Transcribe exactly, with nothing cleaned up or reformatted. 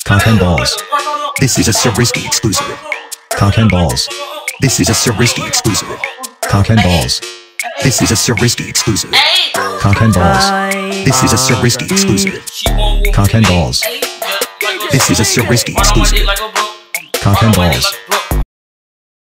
Cock and balls. This is a Xxxtentacion exclusive. Cock and balls. This is a Xxxtentacion exclusive. Cock and balls. This is a Xxxtentacion exclusive. Cock and balls. This is a Xxxtentacion exclusive. Cock and balls. This is a Xxxtentacion exclusive. Cock and balls.